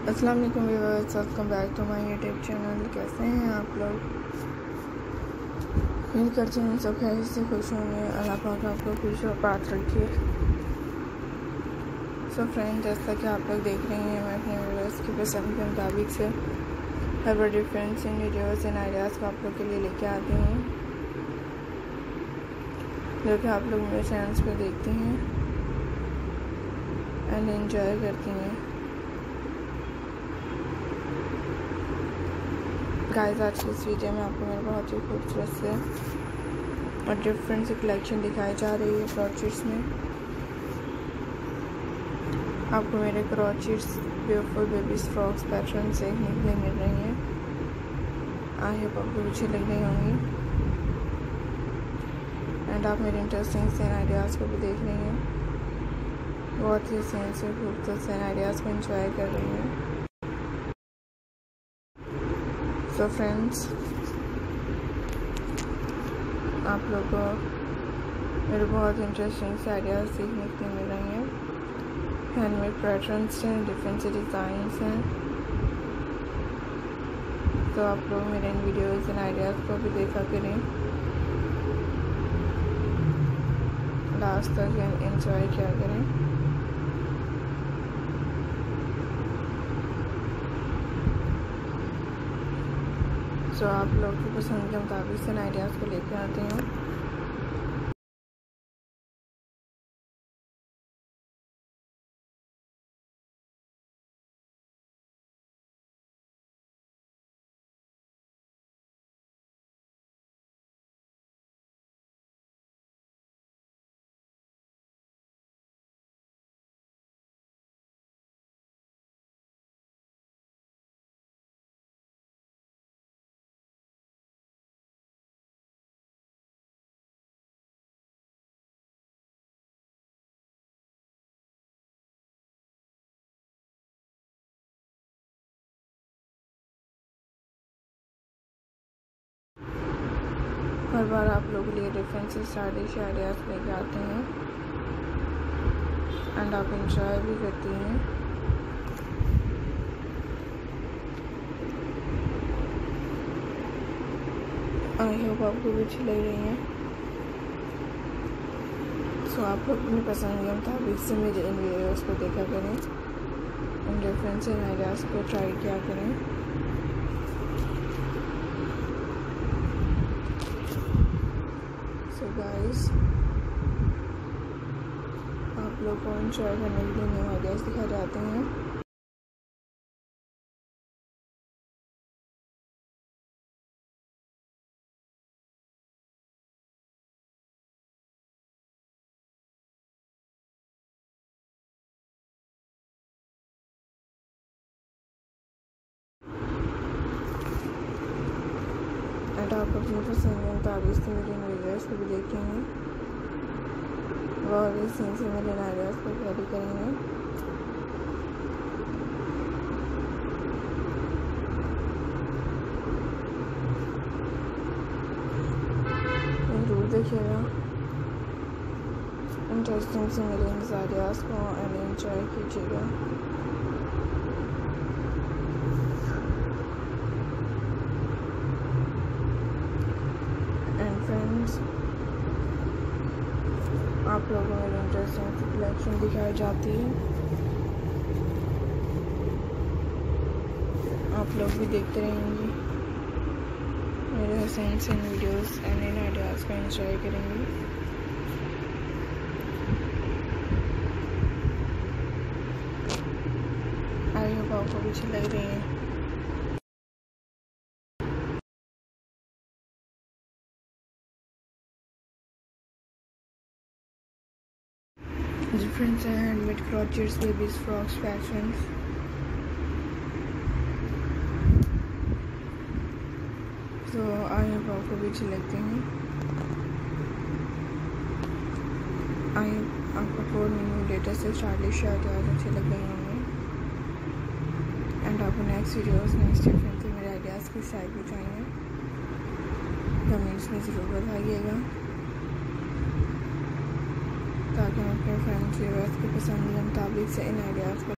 अस्सलाम वालेकुम viewers, welcome back to my YouTube channel. कैसे हैं आप लोग? उम्मीद करते हैं सब खैर से खुश होंगे। अल्लाह पाक आपको खुश और बात रखिए। सो फ्रेंड, जैसा कि आप लोग देख रहे हैं, मैं अपने व्यूअर्स की पसंद के मुताबिक से हर डिफरेंस इन वीडियोज़ एंड आइडियाज़ को आप लोग के लिए लेके आती हूँ, जो कि आप लोग मेरे चैनल्स पर देखते हैं एंड एंजॉय करती हैं। गाइस, आज की इस वीडियो में आपको मेरे बहुत ही खूबसूरत से और डिफरेंट सी कलेक्शन दिखाई जा रही है क्रॉचेट्स में। आपको मेरे crochets beautiful babies frocks pattern से निकले मिल रही हैं। आई होप आपको अच्छी लग रही होंगी एंड आप मेरे इंटरेस्टिंग से आइडियाज़ को भी देख रही हैं। बहुत ही सेंस से खूबसूरत से आइडियाज़ को एंजॉय कर रही हैं। सो फ्रेंड्स, आप लोगों को मेरे बहुत इंटरेस्टिंग से आइडियाज़ सीखने के लिए मिल रही हैं। हैंडमेड पैटर्न्स हैं, डिफरेंट से डिज़ाइंस हैं। तो आप लोग मेरे इन वीडियोज़ एंड आइडियाज़ को भी देखा करें, लास्ट तक एंजॉय किया करें। तो आप लोग की पसंद के मुताबिक से आइडियाज़ को लेकर आती हूँ। हर बार आप लोगों के लिए डिफरेंट से स्टाइलिश आइडियाज़ लेके आते हैं एंड आप इंजॉय भी करती हैं। आई होप आपको भी अच्छी लग रही हैं। सो आप लोग अपनी पसंद के मुताबिक से मेरे इन वीडियोज़ को देखा करें, इन डिफरेंट से आइडियाज़ को ट्राई किया करें। सो गाइस, आप लोग को एंजॉय करने के लिए न्यू आइडियाज़ दिखाए जाते हैं। एंड आप अपनी पसंद के मुताबिक से मेरे वीडियोज़ को भी देखेंगे और इस सीन से मेरे आइडियाज़ को कैरी करेंगे। जरूर देखिएगा, इंटरेस्टिंग से मेरे इन आइडियाज़ को एंड एंजॉय कीजिएगा। एंड फ्रेंड्स, आप लोगों को मेरी इंटरेस्टिंग सी कलेक्शन दिखाई जाती है। आप लोग भी देखते रहेंगे मेरे हसीन से वीडियोस एंड इन आइडियाज़ को एंजॉय करेंगे। आई होप आपको भी अच्छी लग रही है। डिफरेंट से handmade crochets, babies frocks patterns. तो आई होप आपको भी अच्छी लगती हैं। आई आपको न्यू लेटेस्ट स्टाइलिश आइडियाज़ अच्छे लग रहे होंगे एंड आपको नेक्स्ट वीडियोस नेक्स्ट डिफरेंट से मेरे आइडियाज़ की साइड भी चाहिए, कमेंट्स में ज़रूर बताइएगा, ताकि मैं अपने फ्रेंड्स व्यूअर्स की पसंद के मुताबिक से इन आइडियाज़ को